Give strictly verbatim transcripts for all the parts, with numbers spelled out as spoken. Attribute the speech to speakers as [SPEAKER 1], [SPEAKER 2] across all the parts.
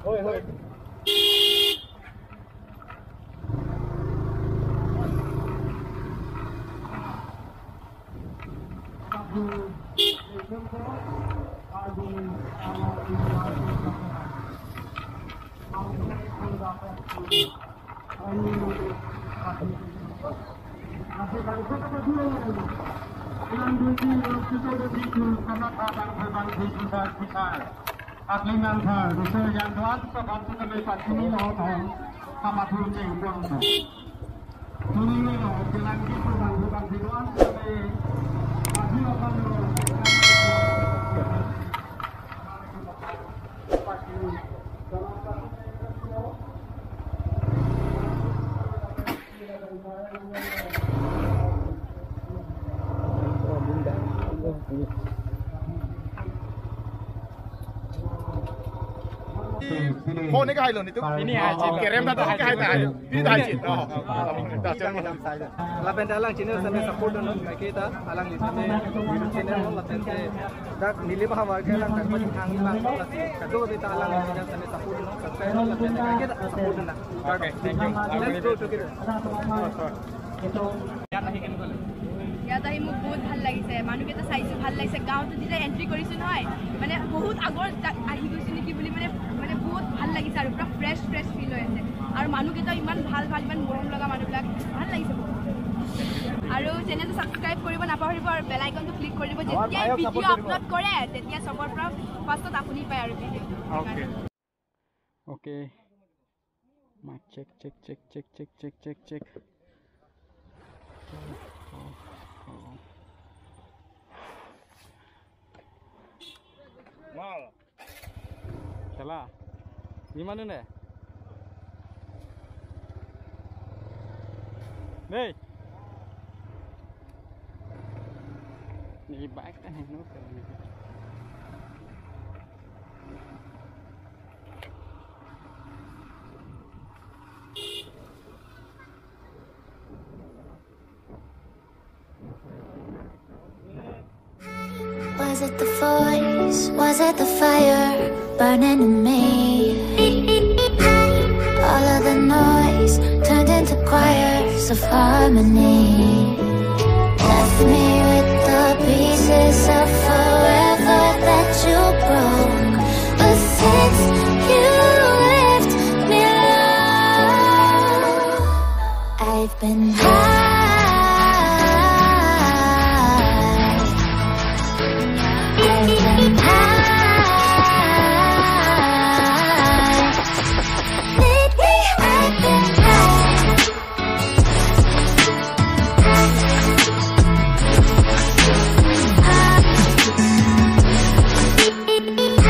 [SPEAKER 1] Hoi hoi. Aklingan thờ thì sơ gian đoán cho con chúng ta mới phạt chúng nó thằng tham gia thương trình quân thằng chúng nó là cái làm cái phương bằng phương bằng thì đoán cho về và khi mà con rồi
[SPEAKER 2] Phone này cái hai lần thì tức ini haji kerem dah tak hai tak ini dah haji oh dah jangan
[SPEAKER 3] lapen alang channel sampai support dan kita alang di sana YouTube channel lapen se dak neliphan warga alang tak macam hang alang kado kita alang channel sampai support dan subscribe lapen kita support dan okay thank you let's go together
[SPEAKER 4] ইয়াত আহি মোক বহুত ভাল লাগিছে মানুহকেইটা চাইছো ভাল লাগিছে গাঁৱতো যেতিয়া এন্ট্ৰি কৰিছো নহয় মানে বহুত আগৰ আহি গৈছো নেকি বুলি মানে মানে বহুত ভাল লাগিছে আৰু পুৰা ফ্ৰেছ ফ্ৰেছ ফিল হৈ আছে আৰু মানুহকেইটা ইমান ভাল ভাল ইমান মৰম লগা মানুহবিলাক ভাল লাগিছে আৰু চেনেলটো ছাবস্ক্ৰাইব কৰিব নাপাহৰিব আৰু বেল আইকনটো ক্লিক কৰি দিব যেতিয়া ভিডিঅ' আপলোড কৰে তেতিয়া সবৰ পৰা ফাৰ্ষ্টত আপুনি পায় আৰু ভিডিঅ'
[SPEAKER 1] Okay. Okay. Mic check check check check check check check check.
[SPEAKER 2] Wow.
[SPEAKER 1] Salah. Di mana ni? Ni. Ni baik dah ni.
[SPEAKER 5] Was it the voice? Was it the fire burning in me? All of the noise turned into choirs of harmony. Left me with the pieces of forever that you broke. But since you left me alone, I've been high. Thank you.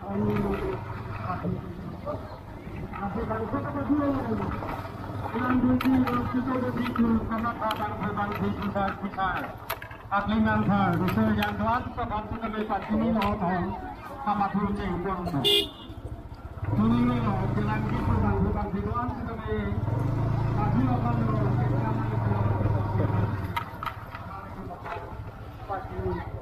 [SPEAKER 1] Aklingan thar, bisa yang tuan Kurvangthu kami pantini Moto, sama pusi Kurvangthu. Ini lo bilang gitu Kurvangthu kami tuan kami pasti akan lo kita pasti